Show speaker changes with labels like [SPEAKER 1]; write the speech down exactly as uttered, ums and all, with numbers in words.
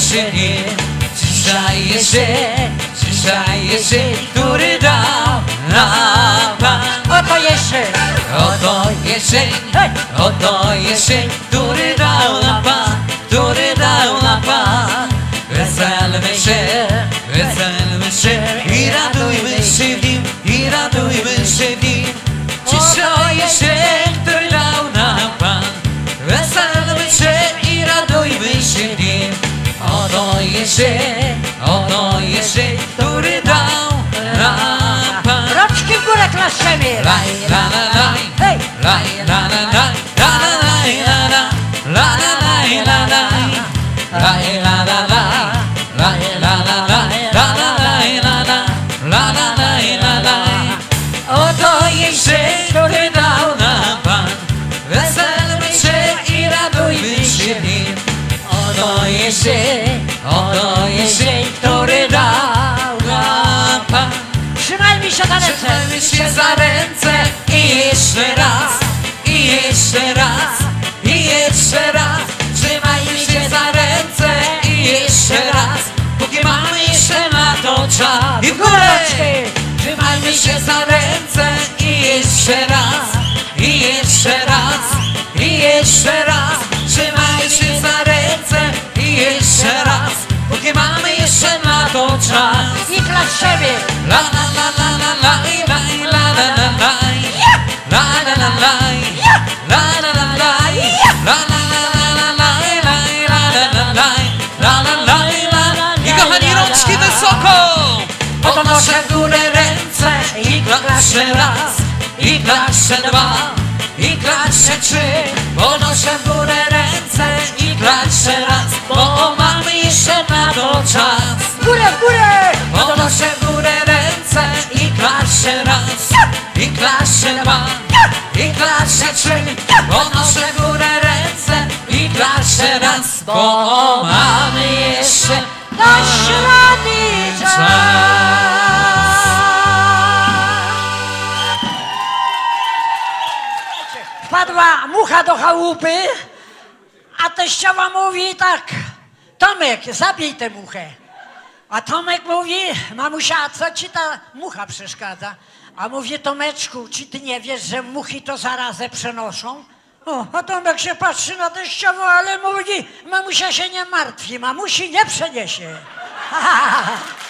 [SPEAKER 1] jeszcze nie. Dzisiaj jeszcze, dzisiaj jeszcze, który dał nam Pan.
[SPEAKER 2] Oto jeszcze,
[SPEAKER 1] Oto jeszcze, oto jeszcze, który dał nam Pan, który dał nam Pan. Weselmy się, weselmy się i radujmy się w nim, i radujmy się w nim. Dzisiaj jeszcze, który dał nam Pan. Weselmy się i radujmy się w nim. Oto jeszcze, oto jeszcze, który dał nam Pan.
[SPEAKER 2] rączki w górę klaszczemy.
[SPEAKER 1] Laj, la, la, laj,
[SPEAKER 2] Hej!
[SPEAKER 1] laj, la, la, laj, la, la, laj, la, la, la, la, laj, la, laj, laj, la, la, laj, laj, la, la, laj, la, la, laj, la, la, la, la, laj, la, laj. Oto jeszcze, który dał nam Pan. Weselmy się i radujmy się w nim. Oto jeszcze, oto jeszcze, który dał nam Pan.
[SPEAKER 2] Trzymajmy się za ręce.
[SPEAKER 1] Trzymajmy się za ręce i jeszcze raz, i jeszcze raz, i jeszcze raz. Trzymajmy się za ręce i jeszcze raz, póki mamy jeszcze na to czas. I w górę! Trzymajmy się za ręce i jeszcze raz, i jeszcze raz, i jeszcze raz. Trzymajmy się za ręce i jeszcze raz, póki mamy jeszcze na to czas.
[SPEAKER 2] I klaszczemy.
[SPEAKER 1] La la la la la la la la la la la la la la la la la la la i kochani, rączki wysoko! Podnoszę w górę ręce i klaszczę raz, i klaszczę dwa, i klaszczę trzy. Podnoszę w górę ręce i klaszczę raz, bo mamy jeszcze na to czas.
[SPEAKER 2] W górę, w górę.
[SPEAKER 1] Podnoszę w górę ręce i klaszczę raz, i klaszczę dwa, i klaszczę trzy. Podnoszę w górę ręce i klaszczę raz, bo mamy jeszcze
[SPEAKER 2] Dasz rady czas. Wpadła mucha do chałupy, a teściowa mówi tak: Tomek, zabij tę muchę. A Tomek mówi: mamusia, a co ci ta mucha przeszkadza? A mówi: Tomeczku, czy ty nie wiesz, że muchy to zarazę przenoszą? O, a Tomek się patrzy na teściową, ale mówi: mamusia się nie martwi, mamusi nie przeniesie.